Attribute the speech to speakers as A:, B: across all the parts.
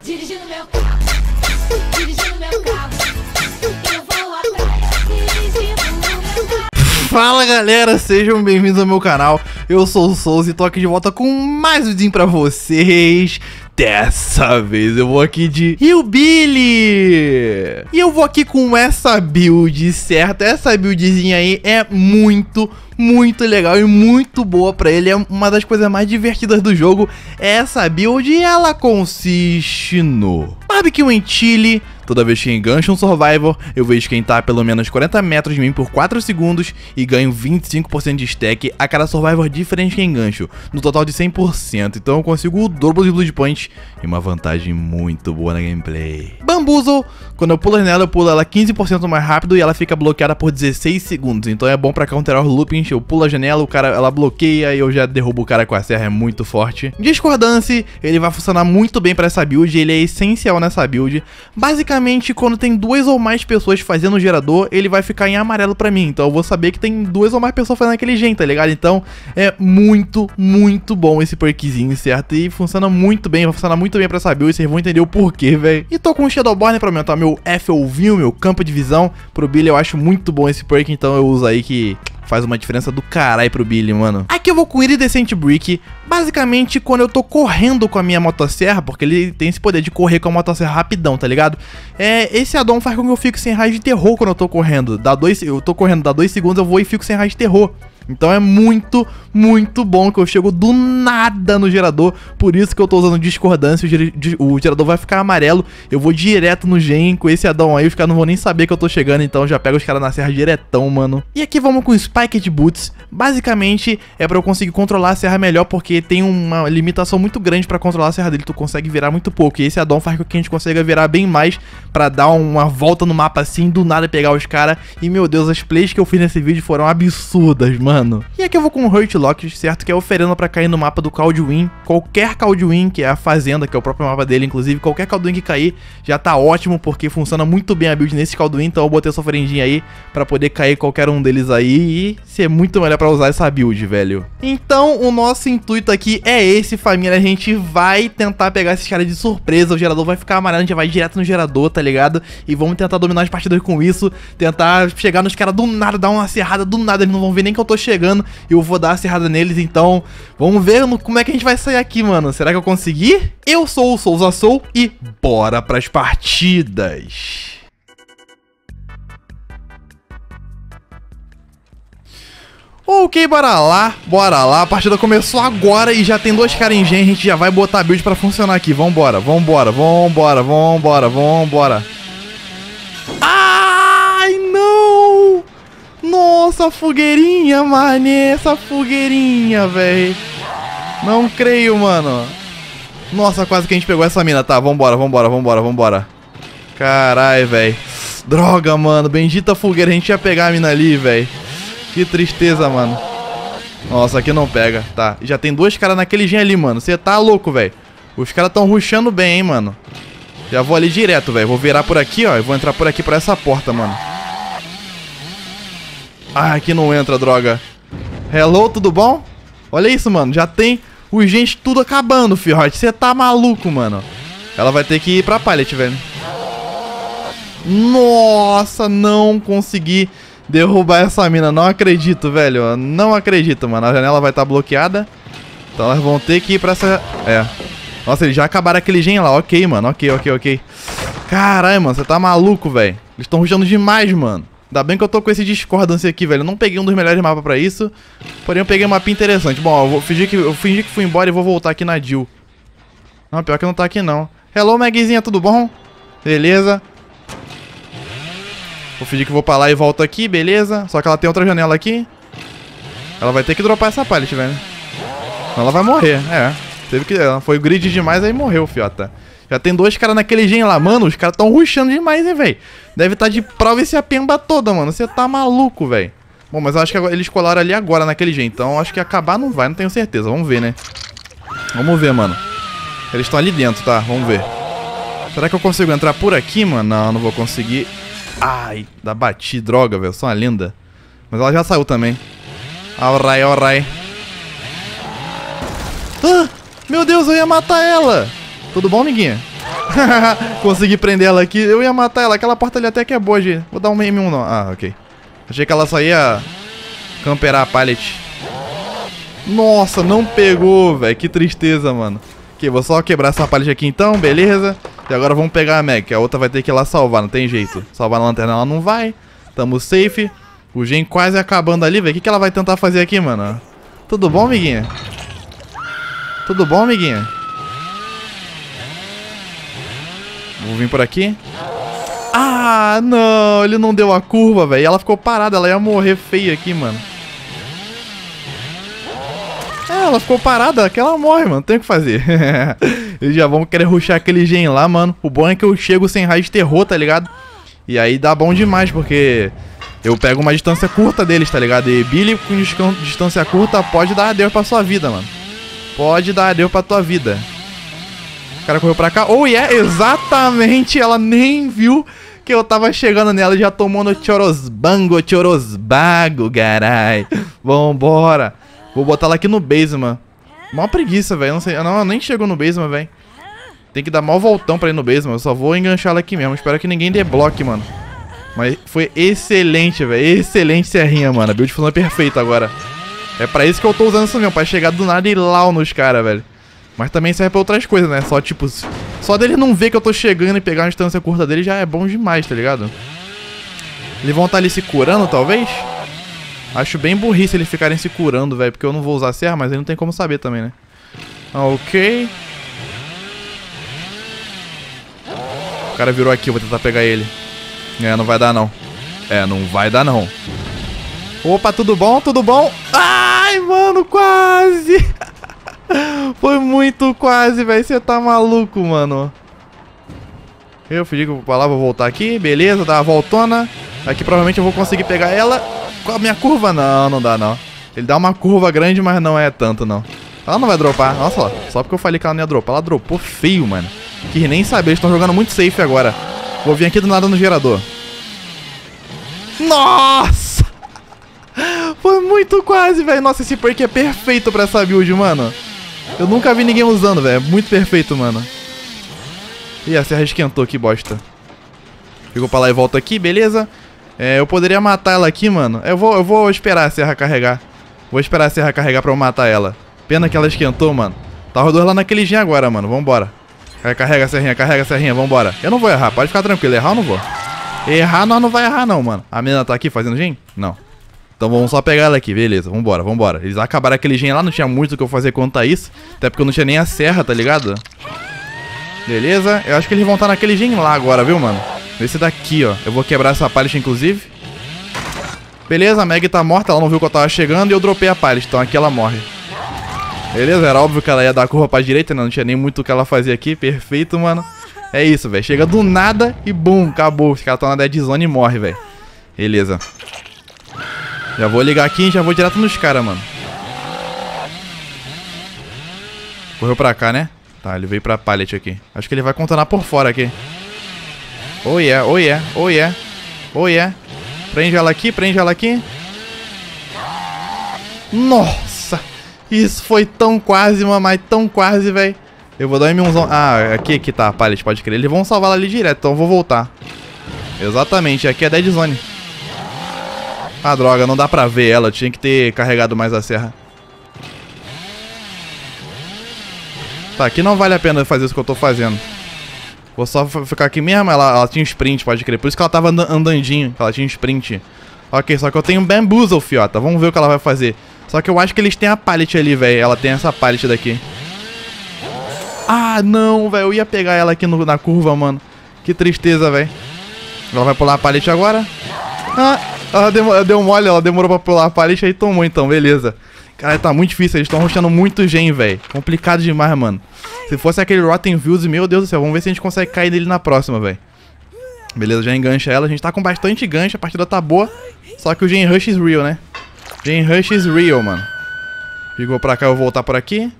A: Dirigindo meu carro, eu vou atrás, dirigindo meu carro.
B: Fala galera, sejam bem-vindos ao meu canal. Eu sou o Souza e tô aqui de volta com mais um vídeo pra vocês. Dessa vez eu vou aqui de Hillbilly. E eu vou aqui com essa build, certo? Essa buildzinha aí é muito legal e muito boa pra ele. É uma das coisas mais divertidas do jogo. Essa build, ela consiste no Barbecue and Chili. Toda vez que engancho um Survivor, eu vou esquentar pelo menos 40 metros de mim por 4 segundos e ganho 25% de stack a cada Survivor diferente que engancho, no total de 100%. Então eu consigo o dobro de Blood Point e uma vantagem muito boa na gameplay. Bamboozle, quando eu pulo nela, eu pulo ela 15% mais rápido e ela fica bloqueada por 16 segundos. Então é bom pra counterar os loopings. Eu pulo a janela, o cara, ela bloqueia e eu já derrubo o cara com a serra, é muito forte. Discordance, ele vai funcionar muito bem pra essa build, ele é essencial nessa build. Basicamente, quando tem duas ou mais pessoas fazendo o gerador, ele vai ficar em amarelo pra mim. Então eu vou saber que tem duas ou mais pessoas fazendo aquele gen, tá ligado? Então é muito bom esse perkzinho, certo? E funciona muito bem, vai funcionar muito bem pra essa build, vocês vão entender o porquê, velho. E tô com o Shadowborn pra aumentar meu FOV, meu campo de visão. Pro Billy eu acho muito bom esse perk, então eu uso aí que faz uma diferença do caralho pro Billy, mano. Aqui eu vou com Iridescent Brick. Basicamente, quando eu tô correndo com a minha motosserra, porque ele tem esse poder de correr com a motosserra rapidão, tá ligado? Esse addon faz com que eu fique sem raio de terror quando eu tô correndo. Eu tô correndo, dá 2 segundos, eu vou e fico sem raio de terror. Então é muito bom que eu chego do nada no gerador. Por isso que eu tô usando discordância. O gerador vai ficar amarelo. Eu vou direto no gen com esse addon aí. Os caras não vão nem saber que eu tô chegando. Então já pego os caras na serra diretão, mano. E aqui vamos com Spiked Boots. Basicamente é pra eu conseguir controlar a serra melhor, porque tem uma limitação muito grande pra controlar a serra dele. Tu consegue virar muito pouco. E esse addon faz com que a gente consiga virar bem mais, pra dar uma volta no mapa assim, do nada pegar os caras. E meu Deus, as plays que eu fiz nesse vídeo foram absurdas, mano. E aqui eu vou com o Hurt Lock, certo? Que é oferenda pra cair no mapa do Caldwin. Qualquer Caldwin, que é a fazenda, que é o próprio mapa dele, inclusive. Qualquer Caldwin que cair já tá ótimo, porque funciona muito bem a build nesse Caldwin. Então eu botei essa oferendinha aí pra poder cair qualquer um deles aí e ser muito melhor pra usar essa build, velho. Então o nosso intuito aqui é esse, família. A gente vai tentar pegar esses caras de surpresa. O gerador vai ficar amarelo, a gente vai direto no gerador, tá ligado? E vamos tentar dominar as partidas com isso. Tentar chegar nos caras do nada, dar uma serrada do nada. Eles não vão ver nem que eu tô chegando e eu vou dar a serrada neles. Então vamos ver como é que a gente vai sair aqui, mano. Será que eu consegui? Eu sou o Souza Soul e bora pras partidas. Ok, bora lá, a partida começou agora e já tem 2 caras em gen, a gente já vai botar a build pra funcionar aqui, vambora. Ai, não! Nossa, fogueirinha, mané, essa fogueirinha, velho. Não creio, mano. Nossa, quase que a gente pegou essa mina, tá, vambora. Carai, velho. Droga, mano, bendita fogueira, a gente ia pegar a mina ali, velho. Que tristeza, mano. Nossa, aqui não pega. Tá, já tem 2 caras naquele gen ali, mano. Você tá louco, velho. Os caras tão rushando bem, hein, mano. Já vou ali direto, velho. Vou virar por aqui, ó. E vou entrar por aqui, por essa porta, mano. Ah, aqui não entra, droga. Hello, tudo bom? Olha isso, mano. Já tem os gens tudo acabando, fiote. Você tá maluco, mano. Ela vai ter que ir pra pallet, velho. Nossa, não consegui derrubar essa mina, não acredito, velho. Não acredito, mano. A janela vai estar bloqueada. Então elas vão ter que ir pra essa... Nossa, eles já acabaram aquele gen lá. Ok, mano. Ok. Caralho, mano. Você tá maluco, velho. Eles estão rushando demais, mano. Ainda bem que eu tô com esse Discordance aqui, velho. Eu não peguei um dos melhores mapas pra isso. Porém, eu peguei um mapa interessante. Bom, eu vou fingir que fui embora e vou voltar aqui na Jill. Não, pior que não tá aqui, não. Hello, Magzinha, tudo bom? Beleza. Vou fingir que vou pra lá e volto aqui, beleza. Só que ela tem outra janela aqui. Ela vai ter que dropar essa pallet, velho. Senão ela vai morrer, Teve que... Ela foi grid demais, aí morreu, fiota. Já tem 2 caras naquele gen lá, mano. Os caras tão rushando demais, hein, velho. Deve estar de prova esse pemba toda, mano. Você tá maluco, velho. Bom, mas eu acho que eles colaram ali agora naquele gen. Então eu acho que acabar não vai, não tenho certeza. Vamos ver, né? Vamos ver, mano. Eles estão ali dentro, tá? Vamos ver. Será que eu consigo entrar por aqui, mano? Não vou conseguir. Ai, dá bati, droga, velho. Sou uma lenda. Mas ela já saiu também. Alright. Ah, meu Deus, eu ia matar ela. Tudo bom, amiguinha? Consegui prender ela aqui. Eu ia matar ela. Aquela porta ali até que é boa, gente. Vou dar um M1 não. Ah, ok. Achei que ela só ia camperar a pallet. Nossa, não pegou, velho. Que tristeza, mano. Ok, vou só quebrar essa pallet aqui então, beleza. E agora vamos pegar a Meg, que a outra vai ter que ir lá salvar, não tem jeito. Salvar na lanterna ela não vai. Tamo safe. O gen quase acabando ali, velho. O que ela vai tentar fazer aqui, mano? Tudo bom, amiguinha? Tudo bom, amiguinha? Vou vir por aqui. Ah, não. Ele não deu a curva, velho. Ela ficou parada. Ela ia morrer feia aqui, mano. É, ela ficou parada. Que ela morre, mano. Não tem o que fazer. Eles já vão querer rushar aquele gen lá, mano. O bom é que eu chego sem raio de terror, tá ligado? E aí dá bom demais, porque eu pego uma distância curta deles, tá ligado? E Billy com distância curta pode dar adeus pra sua vida, mano. Pode dar adeus pra tua vida. O cara correu pra cá. Oh, yeah, exatamente. Ela nem viu que eu tava chegando nela e já tomou no chorosbango, chorosbago, carai. Vambora. Vou botar ela aqui no basement. Mó preguiça, velho. Não sei. Não, ela nem chegou no basement, velho. Tem que dar mó voltão pra ir no basement. Eu só vou enganchar ela aqui mesmo. Espero que ninguém debloque, mano. Mas foi excelente, velho. Excelente serrinha, mano. A build funcionou perfeito agora. É pra isso que eu tô usando isso mesmo. Pra chegar do nada e lau nos caras, velho. Mas também serve pra outras coisas, né? Só, tipo... Só dele não ver que eu tô chegando e pegar uma distância curta dele já é bom demais, tá ligado? Eles vão estar ali se curando, talvez? Acho bem burrice eles ficarem se curando, velho. Porque eu não vou usar a serra, mas ele não tem como saber também, né? Ok. O cara virou aqui, eu vou tentar pegar ele. É, não vai dar não. É, não vai dar não. Opa, tudo bom? Tudo bom? Ai, mano, quase! Foi muito quase, velho. Você tá maluco, mano. Eu fingi que eu vou lá, vou voltar aqui. Beleza, dá uma voltona. Aqui provavelmente eu vou conseguir pegar ela. Com a minha curva? Não, não dá não. Ele dá uma curva grande, mas não é tanto não. Ela não vai dropar. Nossa, ó, só porque eu falei que ela não ia dropar. Ela dropou feio, mano. Quis nem saber, eles estão jogando muito safe agora. Vou vir aqui do nada no gerador. Nossa! Foi muito quase, velho. Nossa, esse perk é perfeito pra essa build, mano. Eu nunca vi ninguém usando, velho. Muito perfeito, mano. Ih, a serra esquentou, que bosta. Ficou pra lá e volta aqui, beleza. É, eu poderia matar ela aqui, mano. Eu vou esperar a serra carregar. Vou esperar a serra carregar pra eu matar ela. Pena que ela esquentou, mano. Tá os dois lá naquele gen agora, mano. Vambora. Carrega a serrinha, vambora. Eu não vou errar, pode ficar tranquilo. Errar eu não vou. Errar nós não vai errar não, mano. A menina tá aqui fazendo gen? Não. Então vamos só pegar ela aqui, beleza, vambora, vambora. Eles acabaram aquele gen lá, não tinha muito o que eu fazer quanto a isso. Até porque eu não tinha nem a serra, tá ligado? Beleza, eu acho que eles vão estar naquele gen lá agora, viu, mano? Esse daqui, ó. Eu vou quebrar essa pallet, inclusive. Beleza, a Meg tá morta, ela não viu que eu tava chegando e eu dropei a pallet, então aqui ela morre. Beleza, era óbvio que ela ia dar a curva pra direita, né? Não tinha nem muito o que ela fazia aqui, perfeito, mano. É isso, velho, chega do nada e bum, acabou. Os caras estão na dead zone e morre, velho. Beleza. Já vou ligar aqui e já vou direto nos caras, mano. Correu pra cá, né? Tá, ele veio pra pallet aqui. Acho que ele vai contornar por fora aqui. Oh yeah, oh yeah, oh yeah. Oh yeah. Prende ela aqui, prende ela aqui. Nossa! Isso foi tão quase, mamãe, tão quase, velho. Eu vou dar um M1zão. Ah, aqui tá a pallet, pode crer. Eles vão salvar ela ali direto, então eu vou voltar. Exatamente, aqui é dead zone. Ah, droga, não dá pra ver ela. Eu tinha que ter carregado mais a serra. Tá, aqui não vale a pena fazer isso que eu tô fazendo. Vou só ficar aqui mesmo. Ela tinha sprint, pode crer. Por isso que ela tava andandinho. Ela tinha sprint. Ok, só que eu tenho um bamboozle, fiota. Vamos ver o que ela vai fazer. Só que eu acho que eles têm a pallet ali, velho. Ela tem essa pallet daqui. Ah, não, velho. Eu ia pegar ela aqui na curva, mano. Que tristeza, velho. Ela vai pular a pallet agora. Ah, ela deu mole. Ela demorou pra pular a pallet aí tomou, então. Beleza. Cara, tá muito difícil. Eles estão rushando muito gen, velho. Complicado demais, mano. Se fosse aquele Rotten Views, meu Deus do céu. Vamos ver se a gente consegue cair nele na próxima, velho. Beleza, já engancha ela. A gente tá com bastante gancho. A partida tá boa. Só que o Gen Rush is real, né? Gen Rush is real, mano. Ficou pra cá, eu vou voltar por aqui.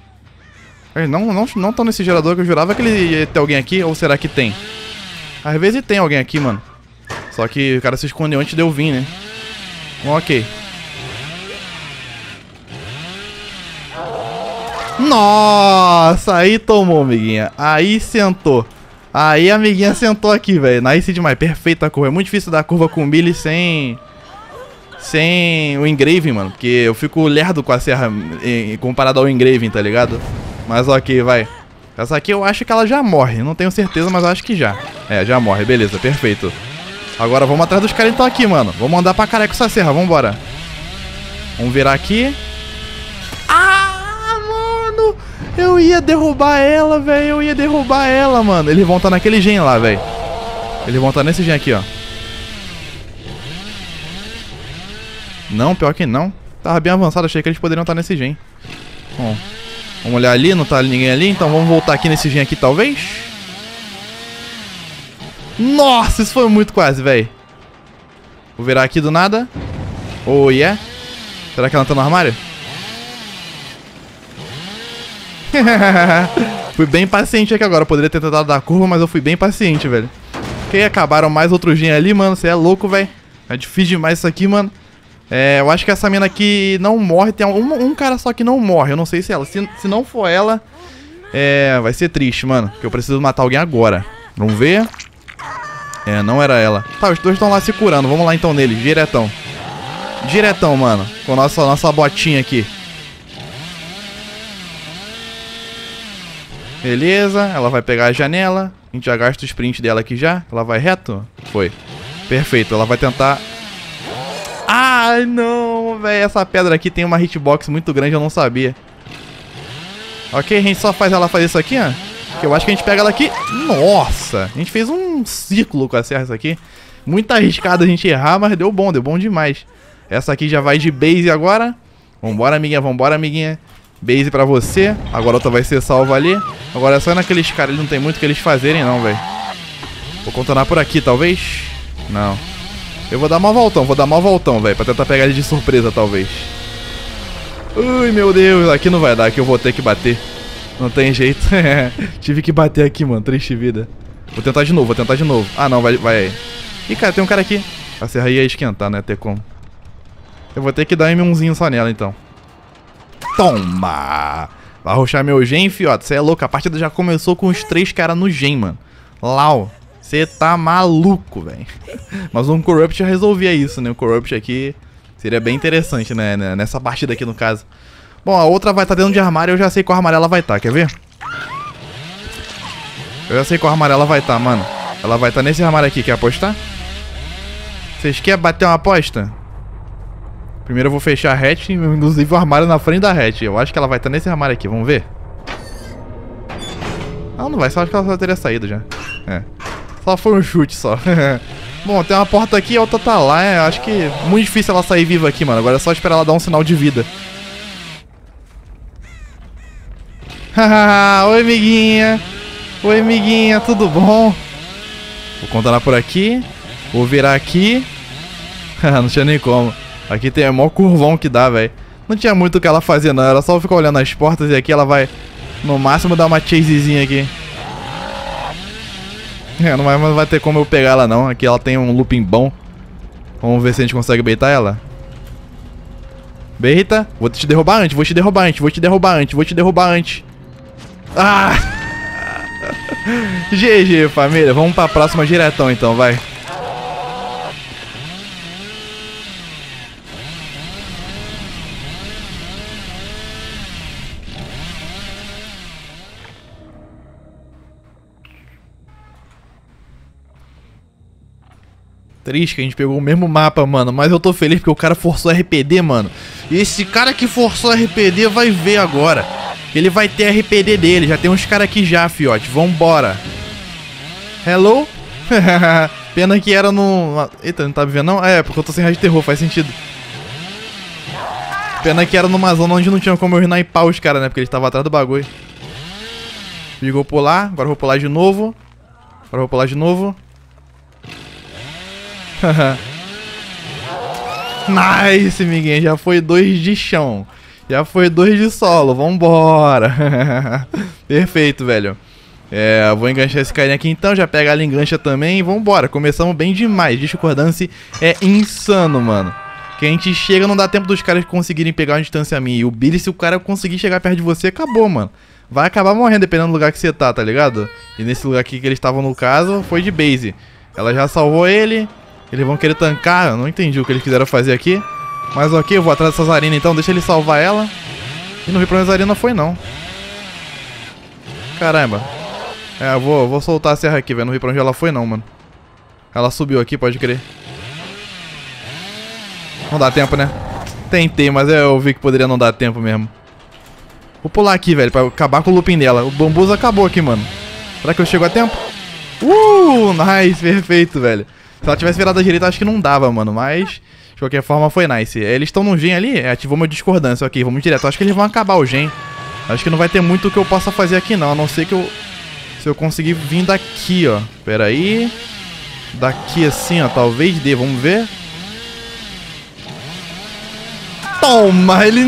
B: Não tô nesse gerador que eu jurava que ele ia ter alguém aqui. Ou será que tem? Às vezes tem alguém aqui, mano. Só que o cara se escondeu antes de eu vir, né? Bom, ok. Nossa, aí tomou, amiguinha. Aí sentou. Aí a amiguinha sentou aqui, velho. Nice demais. Perfeita a curva. É muito difícil dar curva com o Billy sem o engraving, mano. Porque eu fico lerdo com a serra comparado ao engraving, tá ligado? Mas ok, vai. Essa aqui eu acho que ela já morre. Não tenho certeza, mas eu acho que já. É, já morre. Beleza, perfeito. Agora vamos atrás dos caras então aqui, mano. Vamos andar pra caralho com essa serra. Vambora. Vamos virar aqui. Ah, mano. Eu ia derrubar ela, velho. Eu ia derrubar ela, mano. Eles vão estar naquele gen lá, velho. Eles vão estar nesse gen aqui, ó. Não, pior que não. Tava bem avançado. Achei que eles poderiam estar nesse gen. Bom, vamos olhar ali. Não tá ninguém ali. Então vamos voltar aqui nesse gen aqui, talvez. Nossa, isso foi muito quase, velho. Vou virar aqui do nada. Oh, yeah. Será que ela tá no armário? Fui bem paciente aqui agora. Poderia ter tentado dar a curva, mas eu fui bem paciente, velho. Ok, acabaram mais outro gen ali, mano. Você é louco, velho. É difícil demais isso aqui, mano. É, eu acho que essa mina aqui não morre. Tem um cara só que não morre. Eu não sei se é ela. Se não for ela, vai ser triste, mano. Porque eu preciso matar alguém agora. Vamos ver. É, não era ela. Tá, os dois estão lá se curando. Vamos lá então nele, diretão. Diretão, mano. Com a nossa botinha aqui. Beleza, ela vai pegar a janela. A gente já gasta o sprint dela aqui já. Ela vai reto? Foi. Perfeito, ela vai tentar... Ai, não, velho. Essa pedra aqui tem uma hitbox muito grande, eu não sabia. Ok, a gente só faz ela fazer isso aqui, ó. Que eu acho que a gente pega ela aqui. Nossa, a gente fez um círculo com a serra isso aqui. Muito arriscado a gente errar, mas deu bom demais. Essa aqui já vai de base agora. Vambora, amiguinha, vambora, amiguinha. Base pra você. Agora a outra vai ser salva ali. Agora é só naqueles caras, não tem muito o que eles fazerem não, velho. Vou contornar por aqui, talvez. Não. Eu vou dar uma voltão, velho. Pra tentar pegar ele de surpresa, talvez. Ui, meu Deus. Aqui não vai dar, aqui eu vou ter que bater. Não tem jeito. Tive que bater aqui, mano. Triste vida. Vou tentar de novo. Ah, não, vai. Ih, cara, tem um cara aqui. A serra ia esquentar, né? Ter como. Eu vou ter que dar M1zinho só nela, então. Toma! Vai rushar meu gen, fiote. Você é louco. A partida já começou com os 3 caras no gen, mano. Lau. Você tá maluco, velho. Mas um Corrupt já resolvia isso, né? O Corrupt aqui seria bem interessante, né? Nessa partida aqui, no caso. Bom, a outra vai estar dentro de armário. Eu já sei qual armário ela vai estar. Quer ver? Eu já sei qual armário ela vai estar, mano. Ela vai estar nesse armário aqui. Quer apostar? Vocês querem bater uma aposta? Primeiro eu vou fechar a hatch, inclusive o armário na frente da hatch. Eu acho que ela vai estar nesse armário aqui, vamos ver. Ah, não vai, só acho que ela já teria saído já. É. Só foi um chute só. Bom, tem uma porta aqui e a outra tá lá. Acho que é muito difícil ela sair viva aqui, mano. Agora é só esperar ela dar um sinal de vida. Haha, oi, amiguinha. Oi, amiguinha, tudo bom? Vou contornar por aqui. Vou virar aqui. Não tinha nem como. Aqui tem o maior curvão que dá, velho. Não tinha muito o que ela fazer, não. Era só ficar olhando as portas e aqui ela vai, no máximo, dar uma chasezinha aqui. Não vai ter como eu pegar ela, não. Aqui ela tem um looping bom. Vamos ver se a gente consegue baitar ela. Beita. Vou te derrubar antes. Ah! GG, família. Vamos pra próxima diretão, então, vai. Triste que a gente pegou o mesmo mapa, mano. Mas eu tô feliz porque o cara forçou RPD, mano. E esse cara que forçou RPD vai ver agora. Ele vai ter RPD dele. Já tem uns caras aqui já, fiote. Vambora. Hello? Pena que era no... Eita, não tá vendo não? É, porque eu tô sem raio de terror, faz sentido. Pena que era numa zona onde não tinha como eu sniper os caras, né? Porque eles estavam atrás do bagulho. Ligou pular. Agora eu vou pular de novo. Nice, miguinha. Já foi 2 de chão. Já foi 2 de solo. Vambora. Perfeito, velho. Eu vou enganchar esse carinha aqui então. Já pega ela, engancha também. Vambora. Começamos bem demais. Discordância é insano, mano. Que a gente chega, não dá tempo dos caras conseguirem pegar uma distância minha. E o Billy, se o cara conseguir chegar perto de você, acabou, mano. vai acabar morrendo dependendo do lugar que você tá ligado? E nesse lugar aqui que eles estavam no caso, foi de base. Ela já salvou ele. Eles vão querer tancar, eu não entendi o que eles quiseram fazer aqui. Mas ok, eu vou atrás dessa Zarina então, deixa ele salvar ela. E não vi pra onde a Zarina foi não. Caramba. É, eu vou soltar a serra aqui, velho. Não vi pra onde ela foi não, mano. Ela subiu aqui, pode crer. Não dá tempo, né? Tentei, mas eu vi que poderia não dar tempo mesmo. Vou pular aqui, velho, pra acabar com o looping dela. O bambuzo acabou aqui, mano. Será que eu chego a tempo? Nice, perfeito, velho. Se ela tivesse virado à direita, acho que não dava, mano. Mas, de qualquer forma, foi nice. Eles estão num gen ali, ativou meu discordância. Ok, vamos direto. Acho que eles vão acabar o gen. Acho que não vai ter muito o que eu possa fazer aqui, não. A não ser que eu... Se eu conseguir vir daqui, ó. Pera aí. Daqui assim, ó. Talvez dê. Vamos ver. Toma! Ele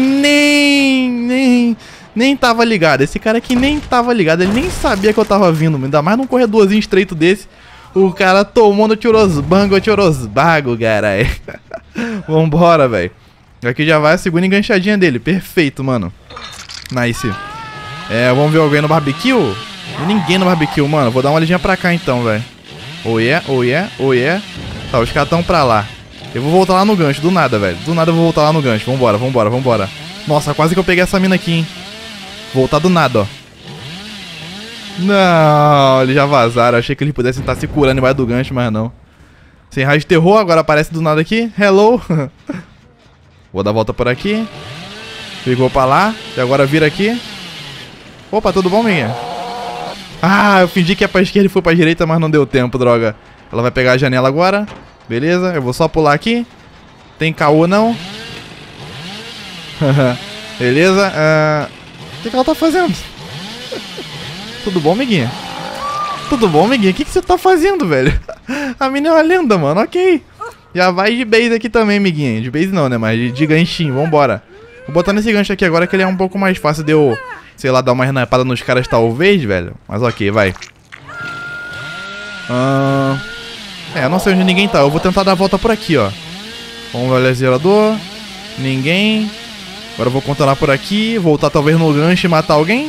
B: nem tava ligado. Esse cara aqui nem tava ligado. Ele nem sabia que eu tava vindo. Ainda mais num corredorzinho estreito desse. O cara tomou no Tchorosbago, caralho. Vambora, velho. Aqui já vai a segunda enganchadinha dele. Perfeito, mano. Nice. É, vamos ver alguém no barbecue? Ninguém no barbecue, mano. Vou dar uma olhadinha pra cá então, velho. Oh yeah, oh yeah, oh yeah. Tá, os caras tão pra lá. Eu vou voltar lá no gancho, do nada, velho. Do nada eu vou voltar lá no gancho. Vambora, vambora, vambora. Nossa, quase que eu peguei essa mina aqui, hein. Voltar do nada, ó. Não, eles já vazaram. Eu achei que eles pudessem estar se curando embaixo do gancho, mas não. Sem raio de terror, agora aparece do nada aqui. Hello. Vou dar a volta por aqui. Pegou pra lá. E agora vira aqui. Opa, tudo bom, minha? Ah, eu fingi que ia pra esquerda e foi pra direita, mas não deu tempo, droga. Ela vai pegar a janela agora. Beleza, eu vou só pular aqui. Tem caô, não? Beleza. O que ela tá fazendo? Tudo bom, amiguinha? Tudo bom, amiguinha? O que você tá fazendo, velho? A mina é uma lenda, mano. Ok. Já vai de base aqui também, amiguinha. De base não, né? Mas de ganchinho. Vambora. Vou botar nesse gancho aqui agora que ele é um pouco mais fácil de eu, sei lá, dar uma renapada nos caras talvez, velho. Mas ok, vai. Eu não sei onde ninguém tá. Eu vou tentar dar a volta por aqui, ó. Vamos ver o zerador. Ninguém. Agora eu vou contornar por aqui. Voltar talvez no gancho e matar alguém.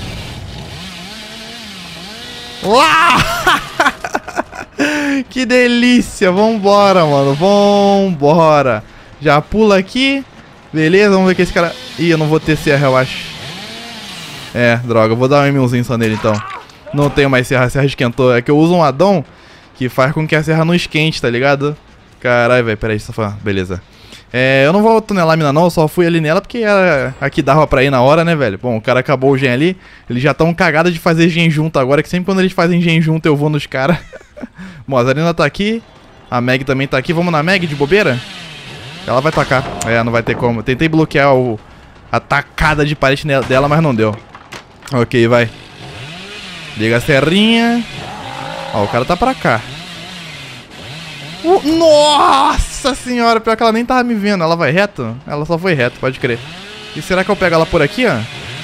B: Que delícia. Vambora, mano. Vambora. Já pula aqui. Beleza, vamos ver que esse cara... Ih, eu não vou ter serra, eu acho. É, droga. Eu vou dar um M1zinho só nele, então. Não tenho mais serra. A serra esquentou. É que eu uso um addon que faz com que a serra não esquente, tá ligado? Caralho, velho. Pera aí, só foi... Beleza. Eu não vou tunelar a mina não, só fui ali nela porque era aqui dava pra ir na hora, né, velho? Bom, o cara acabou o gen ali. Eles já estão cagados de fazer gen junto agora, que sempre quando eles fazem gen junto eu vou nos caras. Bom, a Zarina tá aqui. A Meg também tá aqui. Vamos na Meg de bobeira? Ela vai tacar. Não vai ter como. Tentei bloquear a tacada de parede dela, mas não deu. Ok, vai. Liga a serrinha. Ó, o cara tá pra cá. Nossa senhora, pior que ela nem tava me vendo. Ela vai reto? Ela só foi reto, pode crer. E será que eu pego ela por aqui, ó?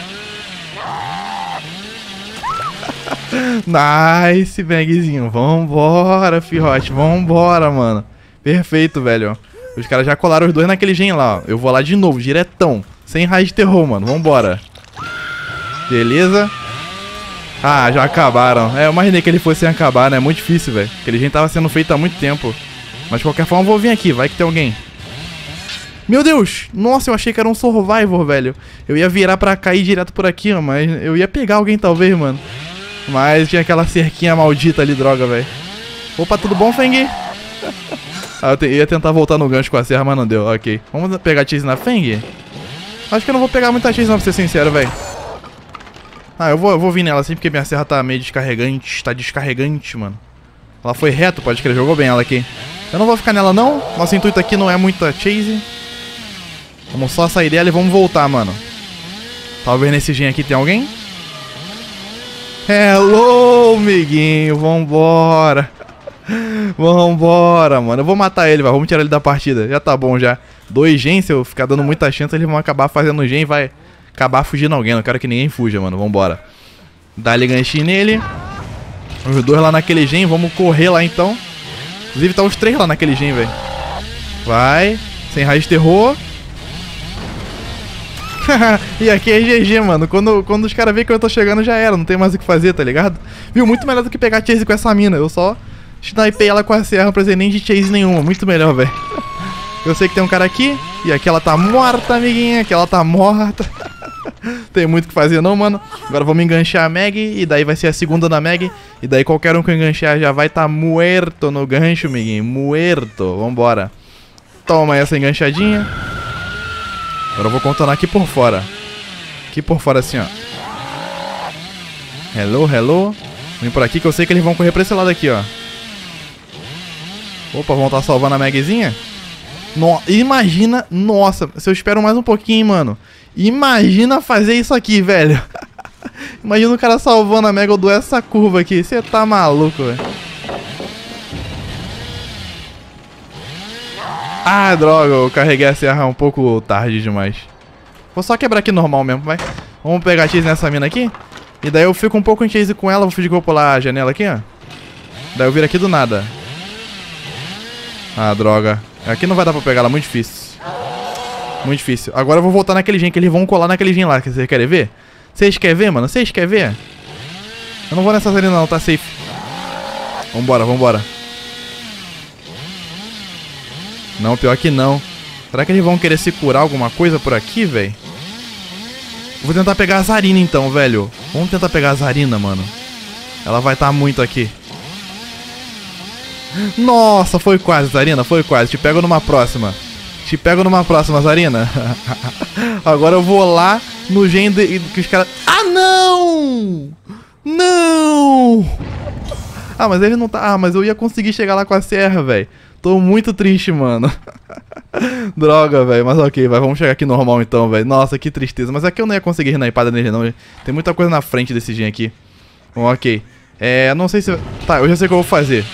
B: Nice, bagzinho. Vambora, filhote. Vambora, mano. Perfeito, velho. Os caras já colaram os dois naquele gen lá, ó. Eu vou lá de novo, diretão. Sem raio de terror, mano. Vambora. Beleza. Ah, já acabaram. Eu imaginei que ele fosse acabar, né? Muito difícil, velho. Aquele gen tava sendo feito há muito tempo. Mas de qualquer forma eu vou vir aqui, vai que tem alguém. Meu Deus! Nossa, eu achei que era um survivor, velho. Eu ia virar pra cair direto por aqui, ó. Mas eu ia pegar alguém talvez, mano. Mas tinha aquela cerquinha maldita ali, droga, velho. Opa, tudo bom, Feng? Eu ia tentar voltar no gancho com a serra, mas não deu, ok. Vamos pegar chase na Feng? Acho que eu não vou pegar muita chase não, pra ser sincero, velho. Eu vou vir nela assim, porque minha serra tá meio descarregante. Tá descarregante, mano. Ela foi reto, pode crer, jogou bem ela aqui. Eu não vou ficar nela não. Nosso intuito aqui não é muita chase. Vamos só sair dela e vamos voltar, mano. Talvez nesse gen aqui tem alguém. Hello, amiguinho. Vambora. Vambora, mano. Eu vou matar ele, vai. Vamos tirar ele da partida. Já tá bom, já. 2 gen, se eu ficar dando muita chance, eles vão acabar fazendo gen e vai acabar fugindo alguém. Não quero que ninguém fuja, mano. Vambora. Dá-lhe ganchinho nele. Os dois lá naquele gen. Vamos correr lá, então. Inclusive, tá os 3 lá naquele gen, velho. Vai. Sem raiz de terror. E aqui é GG, mano. Quando os caras veem que eu tô chegando, já era. Não tem mais o que fazer, tá ligado? Viu? Muito melhor do que pegar chase com essa mina. Eu só snipei ela com a serra, não precisei nem de chase nenhuma. Muito melhor, velho. Eu sei que tem um cara aqui. E aqui ela tá morta, amiguinha. Aqui ela tá morta. Tem muito o que fazer não, mano. Agora vamos enganchar a Meg. E daí vai ser a segunda na Meg. E daí qualquer um que eu enganchar já vai tá muerto no gancho, amiguinho. Muerto. Vambora. Toma essa enganchadinha. Agora eu vou contornar aqui por fora. Aqui por fora assim, ó. Hello, hello. Vem por aqui que eu sei que eles vão correr pra esse lado aqui, ó. Opa, vão estar salvando a Megzinha. Imagina, nossa, se eu espero mais um pouquinho, mano. Imagina fazer isso aqui, velho. Imagina o cara salvando a Meg, eu dou essa curva aqui. Você tá maluco, velho. Ah, droga, eu carreguei a serra um pouco tarde demais. Vou só quebrar aqui normal mesmo, vai. Vamos pegar chase nessa mina aqui. E daí eu fico um pouco em chase com ela. Vou fingir que eu vou pular a janela aqui, ó. Daí eu viro aqui do nada. Ah, droga. Aqui não vai dar pra pegar ela, muito difícil. Muito difícil. Agora eu vou voltar naquele gen, que eles vão colar naquele gen lá. Vocês querem ver? Vocês querem ver, mano? Vocês querem ver? Eu não vou nessa saída não, tá safe. Vambora, vambora. Não, pior que não. Será que eles vão querer se curar alguma coisa por aqui, velho? Vou tentar pegar a Zarina então, velho. Vamos tentar pegar a Zarina, mano. Ela vai estar muito aqui. Nossa, foi quase, Zarina, foi quase. Te pego numa próxima. Te pego numa próxima, Zarina. Agora eu vou lá no gen que os caras... Ah, não! Não! Ah, mas ele não tá... Ah, mas eu ia conseguir chegar lá com a serra, velho. Tô muito triste, mano. Droga, velho. Mas ok, vai. Vamos chegar aqui normal então, velho. Nossa, que tristeza. Mas aqui eu não ia conseguir snipada nele, não. Tem muita coisa na frente desse gen aqui. Bom, ok. Não sei se... Tá, eu já sei o que eu vou fazer.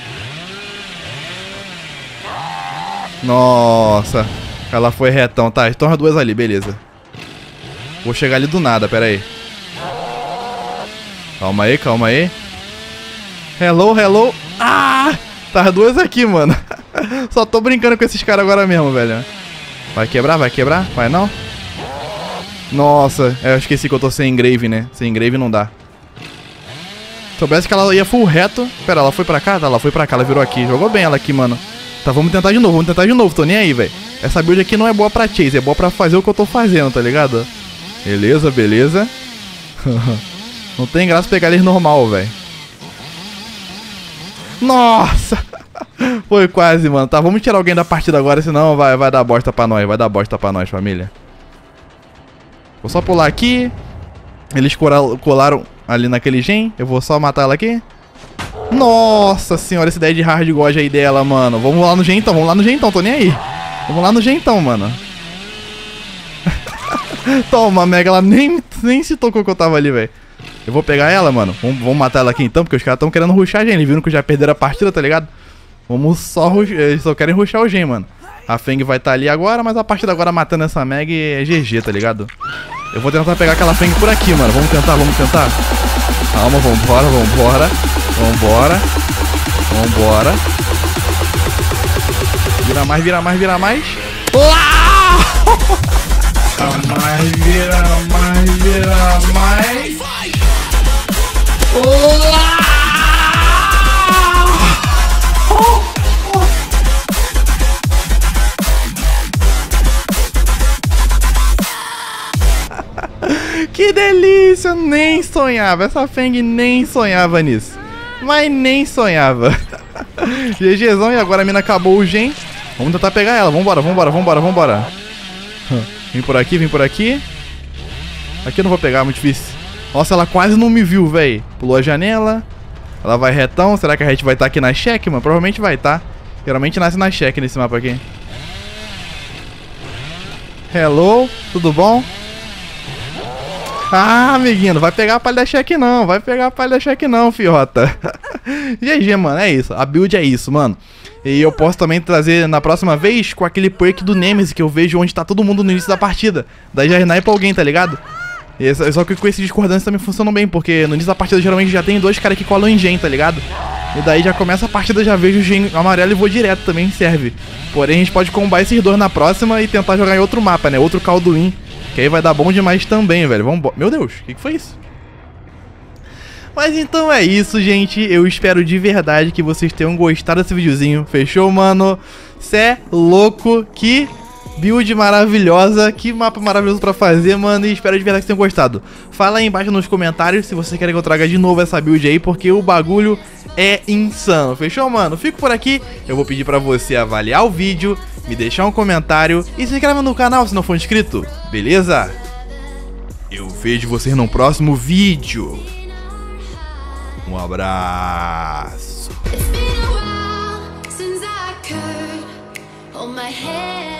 B: Nossa. Ela foi retão. Tá, estão as duas ali, beleza. Vou chegar ali do nada, pera aí. Calma aí, calma aí. Hello, hello. Ah! Tá as duas aqui, mano. Só tô brincando com esses caras agora mesmo, velho. Vai quebrar? Vai quebrar? Vai não? Nossa, eu esqueci que eu tô sem engrave, né? Sem engrave não dá. Soubesse que ela ia full reto. Pera, ela foi pra cá? Tá, ela foi pra cá, ela virou aqui. Jogou bem ela aqui, mano. Tá, vamos tentar de novo, tô nem aí, velho. Essa build aqui não é boa pra chase, é boa pra fazer o que eu tô fazendo, tá ligado? Beleza, beleza. Não tem graça pegar eles normal, velho. Nossa! Foi quase, mano. Tá, vamos tirar alguém da partida agora, senão vai dar bosta pra nós. Vai dar bosta pra nós, família. Vou só pular aqui. Eles colaram ali naquele gen. Eu vou só matar ela aqui. Nossa senhora, essa ideia de hard god aí dela, mano. Vamos lá no gen então, tô nem aí. Vamos lá no gen então, mano. Toma, Mega, ela nem se tocou que eu tava ali, velho. Eu vou pegar ela, mano. Vamos matar ela aqui então, porque os caras tão querendo rushar a gen. Eles viram que já perderam a partida, tá ligado? Vamos só rushar. Eles só querem rushar o gen, mano. A Feng vai estar ali agora, mas a partida agora matando essa Meg é GG, tá ligado? Eu vou tentar pegar aquela Feng por aqui, mano. Vamos tentar, vamos tentar. Calma, vambora, vambora. Vambora. Vambora. Vira mais, vira mais, vira mais. Mais, vira mais, vira mais. Que delícia, nem sonhava. Essa Feng nem sonhava nisso. Mas nem sonhava. GGzão, e agora a mina acabou o gen. Vamos tentar pegar ela, vambora, vambora, vambora, vambora. Vem por aqui, vem por aqui. Aqui eu não vou pegar, muito difícil. Nossa, ela quase não me viu, velho. Pulou a janela. Ela vai retão, será que a gente vai estar aqui na check, mano? Provavelmente vai estar. Geralmente nasce na check nesse mapa aqui. Hello, tudo bom? Ah, amiguinho, não vai pegar a palha da check não. Vai pegar a palha da check não, fiota. GG, mano, é isso. A build é isso, mano. E eu posso também trazer na próxima vez com aquele perk do Nemesis, que eu vejo onde tá todo mundo no início da partida. Daí já snipa alguém, tá ligado? E só que com esse discordância também funcionam bem, porque no início da partida geralmente já tem dois caras que colam em gen, tá ligado? E daí já começa a partida, já vejo o gen amarelo e vou direto, também serve. Porém a gente pode combar esses dois na próxima e tentar jogar em outro mapa, né? Outro Calduin, que aí vai dar bom demais também, velho. Vamos... Meu Deus, o que foi isso? Mas então é isso, gente. Eu espero de verdade que vocês tenham gostado desse videozinho. Fechou, mano? Cê é louco, que build maravilhosa, que mapa maravilhoso pra fazer, mano. E espero de verdade que vocês tenham gostado. Fala aí embaixo nos comentários se vocês querem que eu traga de novo essa build aí, porque o bagulho é insano. Fechou, mano? Fico por aqui. Eu vou pedir pra você avaliar o vídeo, me deixar um comentário e se inscreve no canal se não for inscrito, beleza? Eu vejo vocês no próximo vídeo. Um abraço.
A: It's been a while since I could hold my head